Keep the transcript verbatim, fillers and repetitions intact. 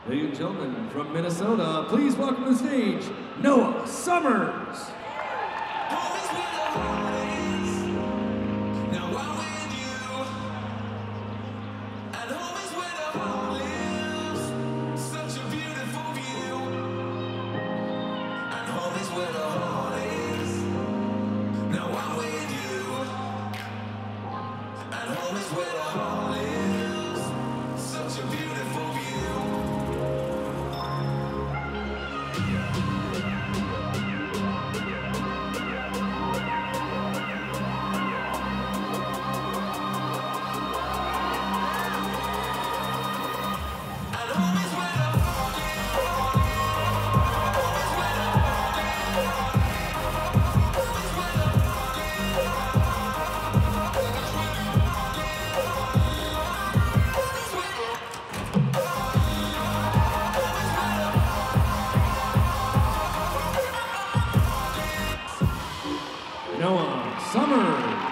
Ladies and gentlemen, from Minnesota, please welcome to the stage, Noah Summers. Noah Summers.